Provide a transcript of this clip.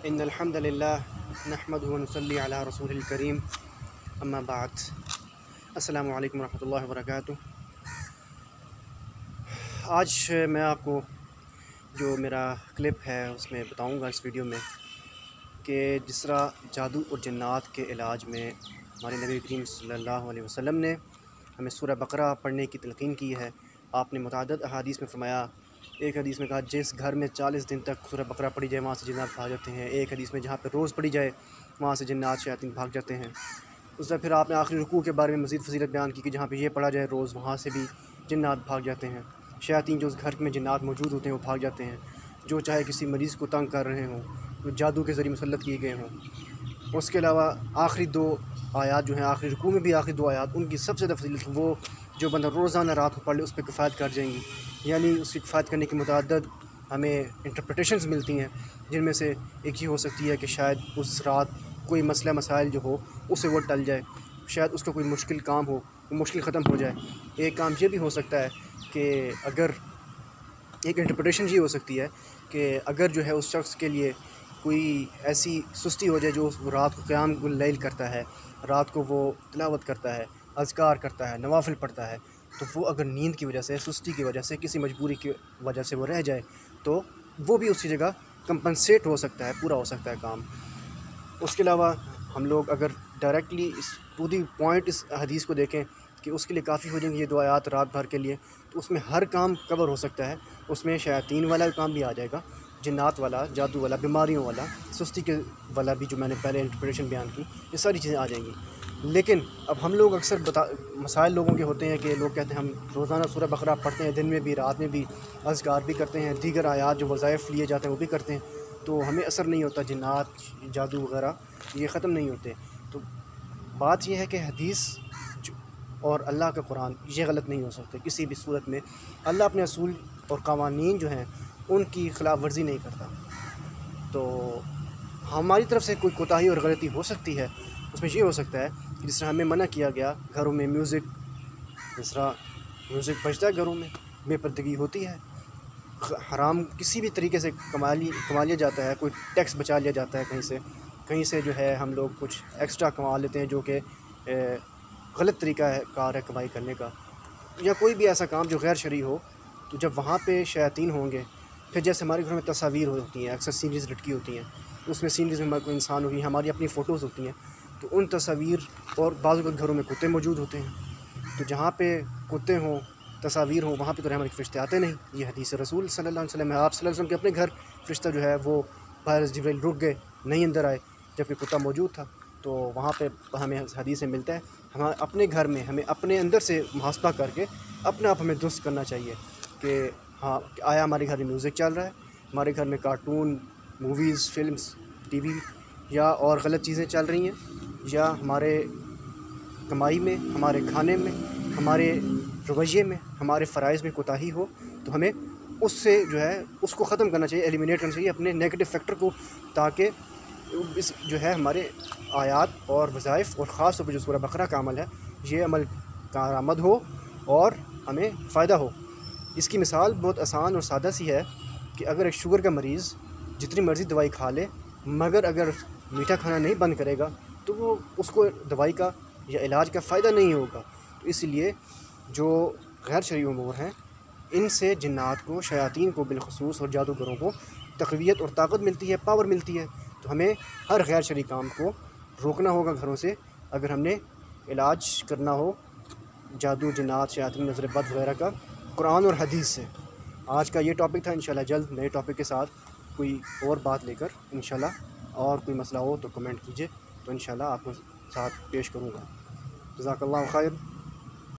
ان الحمد للہ نحمدہ ونصلی علی رسول الکریم اما بعد السلام علیکم ورحمۃ اللہ وبرکاتہ۔ آج میں آپ کو جو میرا کلپ ہے اس میں بتاؤں گا اس ویڈیو میں کہ جس طرح جادو اور جنات کے علاج میں ہمارے نبی کریم صلی اللہ علیہ وسلم نے ہمیں سورہ بقرہ پڑھنے کی تلقین کی ہے۔ آپ نے متعدد احادیث میں فرمایا، ایک حدیث میں کہا جس گھر میں 40 دن تک سورہ بقرہ پڑھی جائے وہاں سے جنات بھاگ جاتے ہیں، ایک حدیث میں جہاں پہ روز پڑھی جائے وہاں سے جنات شیاطین بھاگ جاتے ہیں۔ اس طرح پھر آپ نے آخری رکوع کے بارے میں مزید فضیلت بیان کی کہ جہاں پہ یہ پڑھا جائے روز وہاں سے بھی جنات بھاگ جاتے ہیں، شیاطین جو اس گھر میں جنات موجود ہوتے ہیں وہ بھاگ جاتے ہیں، جو چاہے کسی مریض کو تنگ کر رہے ہوں، جو جادو کے ذریعے مسلط کیے گئے ہوں۔ اس کے علاوہ آخری 2 آیات جو ہیں، آخری رکوع میں بھی آخری 2 آیات، ان کی سب سے زیادہ فضیلت وہ جو بندہ روزانہ رات کو پڑھ لے اس پہ کفایت کر جائیں گی، یعنی اس کی کفایت کرنے کی متعدد ہمیں انٹرپریٹیشنز ملتی ہیں، جن میں سے ایک یہ ہو سکتی ہے کہ شاید اس رات کوئی مسئلہ مسائل جو ہو اسے وہ ٹل جائے، شاید اس کا کوئی مشکل کام ہو وہ مشکل ختم ہو جائے۔ ایک کام یہ بھی ہو سکتا ہے کہ اگر ایک انٹرپریٹیشن یہ ہو سکتی ہے کہ اگر جو ہے اس شخص کے لیے کوئی ایسی سستی ہو جائے جو رات کو قیام اللیل کرتا ہے، رات کو وہ تلاوت کرتا ہے، اذکار کرتا ہے، نوافل پڑھتا ہے، تو وہ اگر نیند کی وجہ سے، سستی کی وجہ سے، کسی مجبوری کی وجہ سے وہ رہ جائے تو وہ بھی اسی جگہ کمپنسیٹ ہو سکتا ہے، پورا ہو سکتا ہے کام۔ اس کے علاوہ ہم لوگ اگر ڈائریکٹلی اس پوری پوائنٹ اس حدیث کو دیکھیں کہ اس کے لیے کافی ہو جائیں گی یہ 2 آیات رات بھر کے لیے، تو اس میں ہر کام کور ہو سکتا ہے۔ اس میں شیاطین والا کام بھی آ جائے گا، جنات والا، جادو والا، بیماریوں والا، سستی کے والا بھی جو میں نے پہلے انٹرپریٹیشن بیان کی، یہ ساری چیزیں آ جائیں گی۔ لیکن اب ہم لوگ اکثر مسائل لوگوں کے ہوتے ہیں کہ لوگ کہتے ہیں ہم روزانہ سورہ بقرہ پڑھتے ہیں، دن میں بھی رات میں بھی اذکار بھی کرتے ہیں، دیگر آیات جو وظائف لیے جاتے ہیں وہ بھی کرتے ہیں، تو ہمیں اثر نہیں ہوتا، جنات جادو وغیرہ یہ ختم نہیں ہوتے۔ تو بات یہ ہے کہ حدیث اور اللہ کا قرآن یہ غلط نہیں ہو سکتے کسی بھی صورت میں۔ اللہ اپنے اصول اور قوانین جو ہیں ان کی خلاف ورزی نہیں کرتا، تو ہماری طرف سے کوئی کوتاہی اور غلطی ہو سکتی ہے۔ اس میں یہ ہو سکتا ہے کہ جس طرح ہمیں منع کیا گیا گھروں میں میوزک، جس طرح میوزک بجتا ہے گھروں میں، بے پردگی ہوتی ہے، حرام کسی بھی طریقے سے کما لیا جاتا ہے، کوئی ٹیکس بچا لیا جاتا ہے، کہیں سے جو ہے ہم لوگ کچھ ایکسٹرا کما لیتے ہیں جو کہ غلط طریقہ ہے کار ہے کمائی کرنے کا، یا کوئی بھی ایسا کام جو غیر شرعی ہو، تو جب وہاں پہ شیاطین ہوں گے، پھر جیسے ہمارے گھروں میں تصاویر ہوتی ہیں، اکثر سینریز لٹکی ہوتی ہیں، اس میں سینریز میں کوئی انسان ہوگی، ہماری اپنی فوٹوز ہوتی ہیں، تو ان تصاویر اور بعض اوقات گھروں میں کتے موجود ہوتے ہیں، تو جہاں پہ کتے ہوں، تصاویر ہوں، وہاں پہ تو رحمت کے فرشتے آتے نہیں۔ یہ حدیث رسول صلی اللہ علیہ وسلم ہے۔ آپ صلی اللہ علیہ وسلم کے اپنے گھر فرشتہ جو ہے وہ باہر جبرائیل رک گئے، نہیں اندر آئے جبکہ کتا موجود تھا، تو وہاں پہ ہمیں حدیث سے ملتا ہے ہم اپنے گھر میں ہمیں اپنے اندر سے محاسبہ کر کے اپنے آپ ہمیں درست کرنا چاہیے کہ ہاں آیا ہمارے گھر میں میوزک چل رہا ہے، ہمارے گھر میں کارٹون، موویز، فلمز، ٹی وی یا اور غلط چیزیں چل رہی ہیں، یا ہمارے کمائی میں، ہمارے کھانے میں، ہمارے رویے میں، ہمارے فرائض میں کوتاہی ہو، تو ہمیں اس سے جو ہے اس کو ختم کرنا چاہیے، ایلیمینیٹ کرنا چاہیے اپنے نیگیٹو فیکٹر کو، تاکہ اس جو ہے ہمارے آیات اور وظائف اور خاص طور پہ جو سورہ بقرہ کا عمل ہے یہ عمل کارآمد ہو اور ہمیں فائدہ ہو۔ اس کی مثال بہت آسان اور سادہ سی ہے کہ اگر ایک شوگر کا مریض جتنی مرضی دوائی کھا لے مگر اگر میٹھا کھانا نہیں بند کرے گا تو وہ اس کو دوائی کا یا علاج کا فائدہ نہیں ہوگا۔ تو اس لیے جو غیر شرعی امور ہیں ان سے جنات کو، شیاطین کو بالخصوص اور جادوگروں کو تقویت اور طاقت ملتی ہے، پاور ملتی ہے، تو ہمیں ہر غیر شرعی کام کو روکنا ہوگا گھروں سے اگر ہم نے علاج کرنا ہو جادو، جنات، شیاطین، نظر بد وغیرہ کا قرآن اور حدیث سے۔ آج کا یہ ٹاپک تھا، انشاءاللہ جلد نئے ٹاپک کے ساتھ کوئی اور بات لے کر انشاءاللہ، اور کوئی مسئلہ ہو تو کمنٹ کیجیے تو انشاءاللہ آپ کو ساتھ پیش کروں گا۔ جزاک اللہ خیر۔